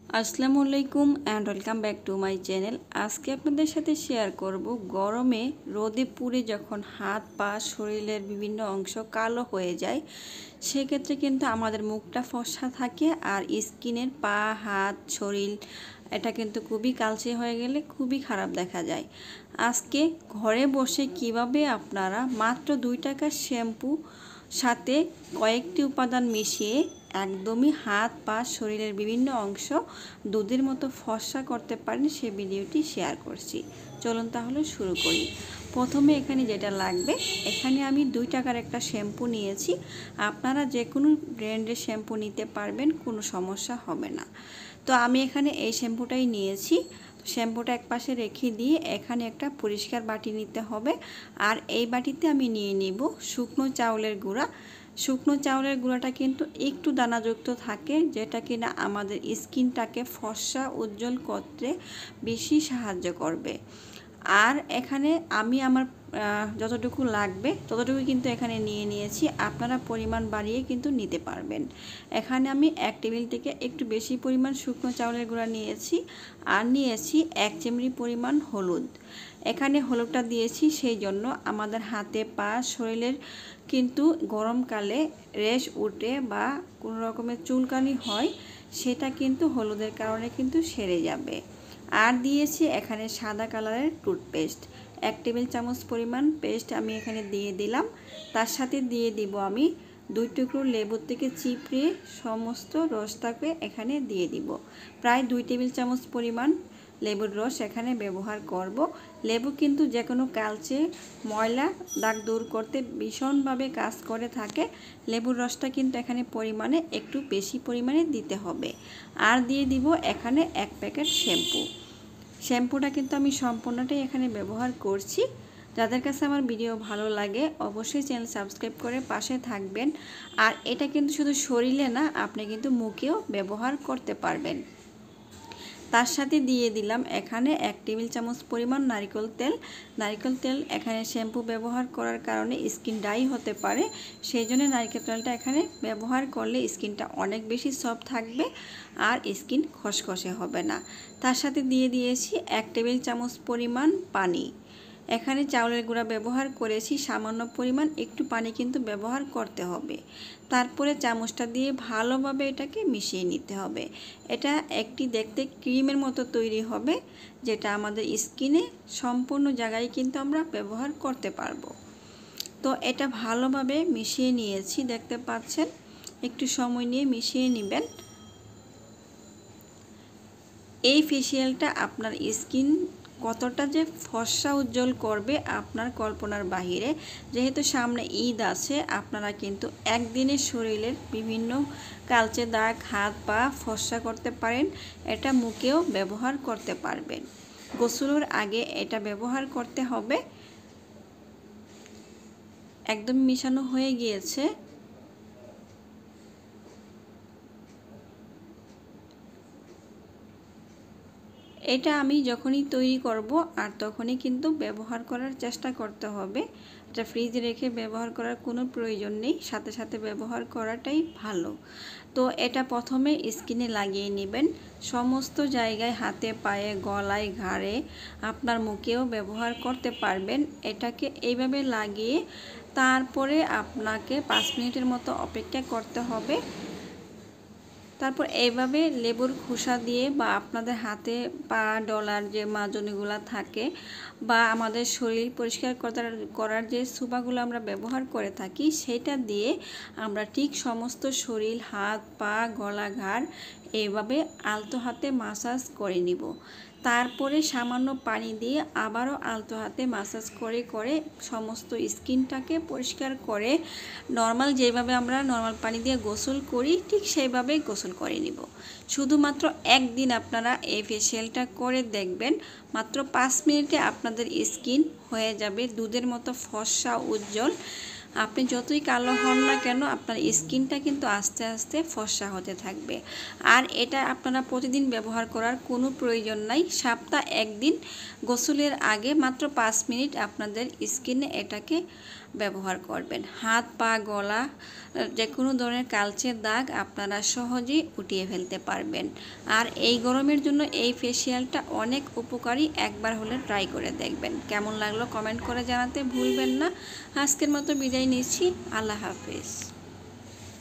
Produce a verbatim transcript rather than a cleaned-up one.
আসসালামু আলাইকুম and welcome back to my channel. আজকে আপনাদের সাথে শেয়ার করব গরমে রোদে পুড়ে যখন হাত পা শরীরের বিভিন্ন অংশ কালো হয়ে যায় সেক্ষেত্রে কিন্তু আমাদের মুখটা ফর্সা থাকে আর স্কিনের পা হাত শরীর এটা কিন্তু খুবই কালচে হয়ে গেলে খুবই খারাপ দেখা যায়। আজকে ঘরে বসে কিভাবে আপনারা মাত্র দুই টাকার শ্যাম্পু সাথে কয়েকটি উপাদান মিশিয়ে একদমই হাত পা শরীরের বিভিন্ন অংশ দুধের মতো ফর্সা করতে পারেন সেই ভিডিওটি শেয়ার করছি। চলুন তাহলে শুরু করি। প্রথমে এখানে যেটা লাগবে, এখানে আমি দুই টাকার একটা শ্যাম্পু নিয়েছি। আপনারা যে কোনো ব্র্যান্ডের শ্যাম্পু নিতে পারবেন, কোনো সমস্যা হবে না। তো আমি এখানে এই শ্যাম্পুটাই নিয়েছি। শ্যাম্পুটা এক পাশে রেখে দিয়ে এখানে একটা পরিষ্কার বাটি নিতে হবে। আর এই বাটিতে আমি নিয়ে নিব শুকনো চাউলের গুঁড়া। শুকনো চাউলের গুঁড়াটা কিন্তু একটু দানাযুক্ত থাকে, যেটা কিনা আমাদের স্কিনটাকে ফর্সা উজ্জ্বল করতে বেশি সাহায্য করবে। আর এখানে আমি আমার যতটুকু লাগবে ততটুকু কিন্তু এখানে নিয়ে নিয়েছি। আপনারা পরিমাণ বাড়িয়ে কিন্তু নিতে পারবেন। এখানে আমি এক টেবিল থেকে একটু বেশি পরিমাণ শুকনো চাউলের গুঁড়া নিয়েছি আর নিয়েছি এক চিমড়ি পরিমাণ হলুদ। এখানে হলুদটা দিয়েছি সেই জন্য আমাদের হাতে পা শরীরের কিন্তু গরমকালে রেশ উঠে বা কোনো রকমের চুলকানি হয়, সেটা কিন্তু হলুদের কারণে কিন্তু সেরে যাবে। আর দিয়েছি এখানে সাদা কালারের টুথপেস্ট, এক টেবিল চামচ পরিমাণ পেস্ট আমি এখানে দিয়ে দিলাম। তার সাথে দিয়ে দিব আমি দুই টুকরো লেবুর থেকে চিপড়ে সমস্ত রসটাকে এখানে দিয়ে দিব। প্রায় দুই টেবিল চামচ পরিমাণ লেবুর রস এখানে ব্যবহার করব। লেবু কিন্তু যে কোনো কালচে ময়লা দাগ দূর করতে ভীষণভাবে কাজ করে থাকে। লেবুর রসটা কিন্তু এখানে পরিমাণে একটু বেশি পরিমাণে দিতে হবে। আর দিয়ে দিব এখানে এক প্যাকেট শ্যাম্পু। শ্যাম্পুটা কিন্তু আমি সম্পূর্ণটাই এখানে ব্যবহার করছি। যাদের কাছে আমার ভিডিও ভালো লাগে অবশ্যই চ্যানেল সাবস্ক্রাইব করে পাশে থাকবেন। আর এটা কিন্তু শুধু শরীরে না, আপনি কিন্তু মুখেও ব্যবহার করতে পারবেন। তার সাথে দিয়ে দিলাম এখানে এক টেবিল চামচ পরিমাণ নারকেল তেল। নারকেল তেল এখানে শ্যাম্পু ব্যবহার করার কারণে স্কিন ড্রাই হতে পারে, সেই জন্য নারকেল তেলটা এখানে ব্যবহার করলে স্কিনটা অনেক বেশি সফট থাকবে আর স্কিন খসখসে হবে না। তার সাথে দিয়ে দিয়েছি এক টেবিল চামচ পরিমাণ পানি। এখানে চাউলের গুঁড়া ব্যবহার করেছি সামান্য পরিমাণ, একটু পানি কিন্তু ব্যবহার করতে হবে। তারপরে চামচটা দিয়ে ভালোভাবে এটাকে মিশিয়ে নিতে হবে। এটা একটি দেখতে ক্রিমের মতো তৈরি হবে, যেটা আমাদের স্কিনে সম্পূর্ণ জায়গায় কিন্তু আমরা ব্যবহার করতে পারবো। তো এটা ভালোভাবে মিশিয়ে নিয়েছি, দেখতে পাচ্ছেন। একটু সময় নিয়ে মিশিয়ে নেবেন। এই ফেসিয়ালটা আপনার স্কিন কতটা যে ফর্সা উজ্জ্বল করবে আপনার কল্পনার বাহিরে। যেহেতু সামনে ঈদ আছে, আপনারা কিন্তু একদিনে শরীরের বিভিন্ন কালচে দাগ হাত পা ফর্সা করতে পারেন। এটা মুখেও ব্যবহার করতে পারবেন। গোসলের আগে এটা ব্যবহার করতে হবে। একদম মিশানো হয়ে গিয়েছে। এটা আমি যখনই তৈরি করব আর তখনই কিন্তু ব্যবহার করার চেষ্টা করতে হবে। এটা ফ্রিজে রেখে ব্যবহার করার কোনো প্রয়োজন নেই, সাথে সাথে ব্যবহার করাটাই ভালো। তো এটা প্রথমে স্কিনে লাগিয়ে নেবেন সমস্ত জায়গায়, হাতে পায়ে গলায় ঘাড়ে, আপনার মুখেও ব্যবহার করতে পারবেন। এটাকে এইভাবে লাগিয়ে তারপরে আপনাকে পাঁচ মিনিটের মতো অপেক্ষা করতে হবে। তারপর এইভাবে লেবুর খোসা দিয়ে বা আপনাদের হাতে পা ডলার যে মাজনিগুলো থাকে বা আমাদের শরীর পরিষ্কার করার যে সুপাগুলো আমরা ব্যবহার করে থাকি, সেটা দিয়ে আমরা ঠিক সমস্ত শরীর হাত পা গলা ঘাড় এইভাবে আলতো হাতে মাসাজ করে নিব। তারপরে সামান্য পানি দিয়ে আবারও আলতো হাতে মাসাজ করে করে সমস্ত স্কিনটাকে পরিষ্কার করে নর্মাল যেভাবে আমরা নর্মাল পানি দিয়ে গোসল করি ঠিক সেইভাবে গোসল করে নিব। শুধুমাত্র একদিন আপনারা এই ফেসিয়ালটা করে দেখবেন, মাত্র পাঁচ মিনিটে আপনাদের স্কিন হয়ে যাবে দুধের মতো ফর্সা উজ্জ্বল। আপনি যতই কালো হন না কেন আপনার স্কিনটা কিন্তু আস্তে আস্তে ফর্সা হতে থাকবে। আর এটা আপনারা প্রতিদিন ব্যবহার করার কোনো প্রয়োজন নাই। সপ্তাহে একদিন গোসলের আগে মাত্র পাঁচ মিনিট আপনাদের স্কিনে এটাকে ব্যবহার করবেন। হাত পা গলা যে কোনো ধরনের কালচে দাগ আপনারা সহজেই উঠিয়ে ফেলতে পারবেন। আর এই গরমের জন্য এই ফেসিয়ালটা অনেক উপকারী, একবার হলে ট্রাই করে দেখবেন। কেমন লাগলো কমেন্ট করে জানাতে ভুলবেন না। আজকের মতো বিদায় নিচ্ছি, আল্লাহ হাফেজ।